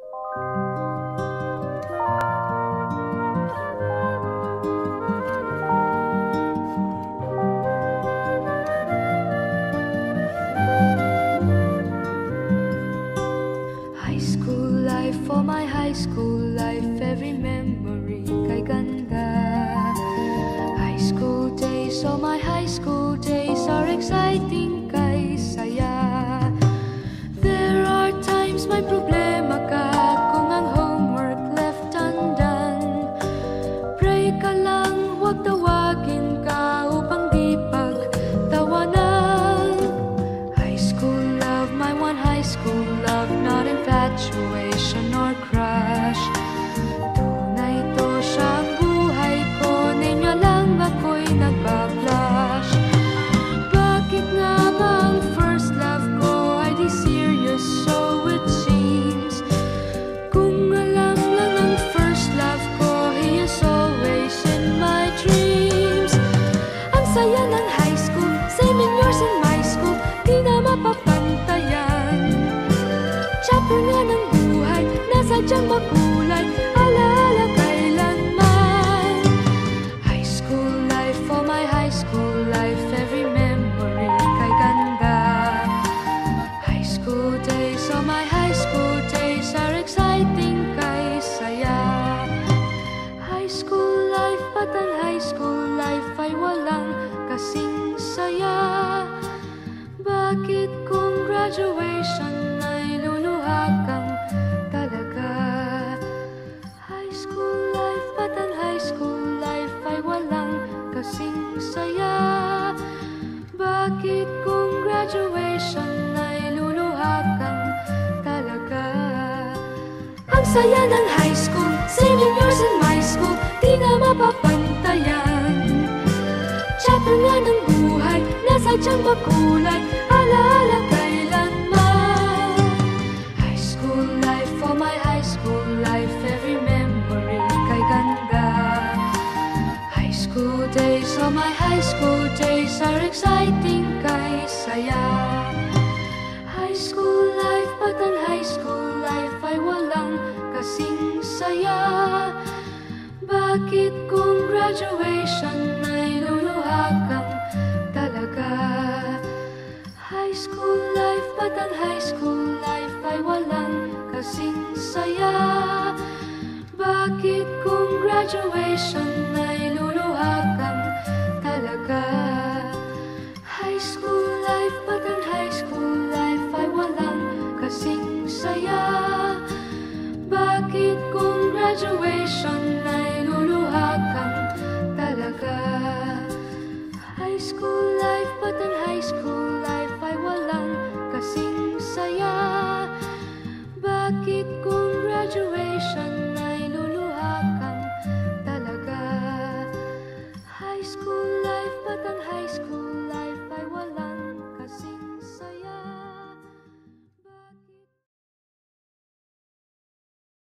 High school life, for my high school life, every memory kay ganda. High school days, oh my high school days are exciting kay saya. There are times may problema ka kung ang homework left undone. Pray ka lang, huwag tawagin ka upang di pagtawanan. High school love, my one high school love, not infatuation or crush. Tunay to siyang buhay ko, ninyo lang ako'y nagbablush. Bakit nga ba ang first love ko ay di serious, so it seems? Kung alam lang ang first love ko, he is always in my dreams. Ang saya ng high school, same in yours in my school, di na mapapantayan. Chapter nga ng buhay, nasadyang makulay, alaala kailanman. High school life, for my high school life, every memory kay ganda. High school days, oh my high school days are exciting kay saya. High school life, but ang high school life ay walang kasing saya. Bakit kung graduation ay luluha kang talaga? High school life, but ang high school life ay walang kasing saya. Bakit kung graduation ay luluha kang talaga? Ang saya ng high school, same in yours in my school, di na mapapantayan. Chapter nga ng buhay, nasadyang makulay, alaala kailanman. High school life, for my high school life, every memory kay ganda. High school days, oh my high school days are exciting kay saya. High school life, but ang high school life ay walang kasing saya. Bakit kung graduation ay luluha kang talaga? High school life, but ang high school life ay walang kasing saya. Bakit kung graduation ay luluha kang talaga? High school life, but ang high school life ay walang kasing saya. Bakit kung graduation ay luluha kang talaga? High school life, but ang high school life ay walang kasing saya. Bakit kung graduation ay luluha kang talaga? High school life, but ang high school life